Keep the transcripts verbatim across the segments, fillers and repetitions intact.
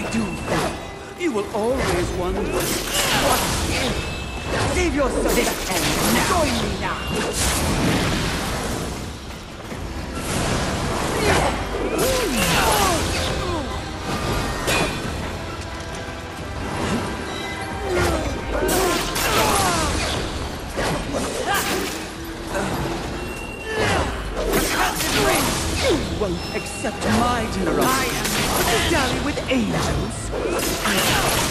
do for you, you will always wonder what if. Save yourself and join me now. You won't accept my generosity. I am to dally with angels.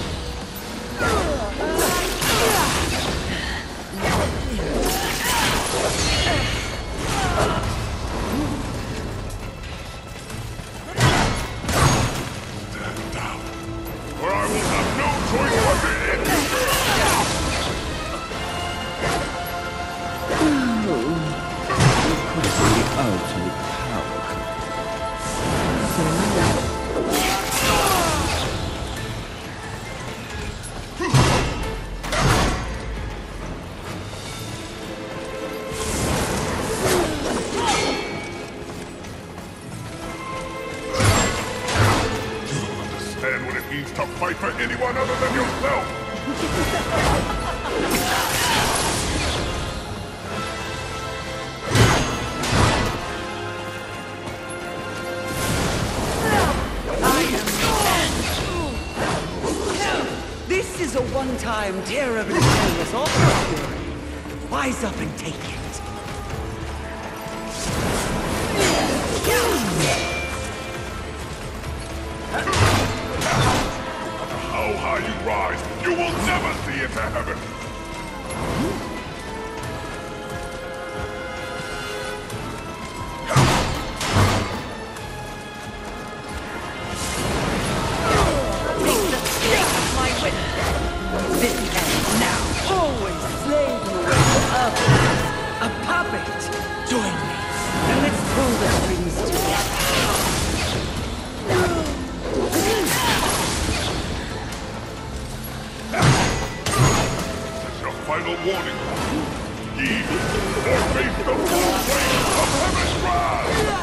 Stand down, or I will have no choice but to end you. Ultimate power. You don't understand what it means to fight for anyone other than yourself. This is a one-time terribly careless offer, Fury. Wise up and take it. How high you rise, you will never see into heaven. This ends now. Always slaving away for others. A puppet. Join me, and let's pull the strings together. That's your final warning. Yield, or face the full weight of heaven's wrath.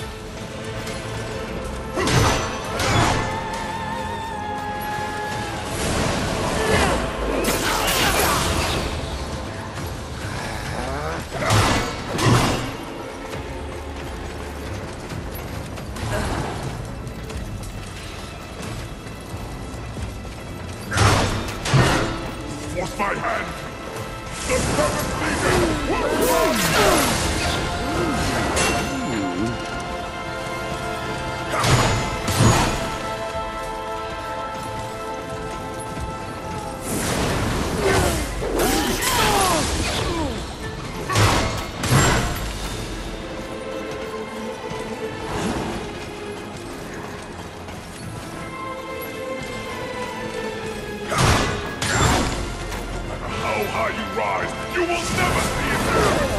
Force my hand! The seventh legion will run! How high you rise, you will never see it there!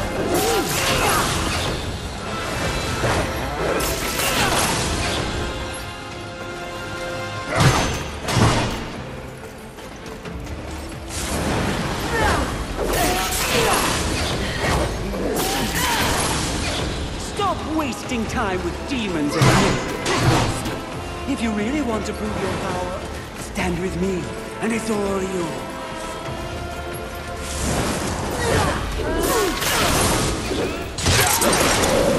Stop wasting time with demons and me. If you really want to prove your power, stand with me, and it's all yours. Yeah!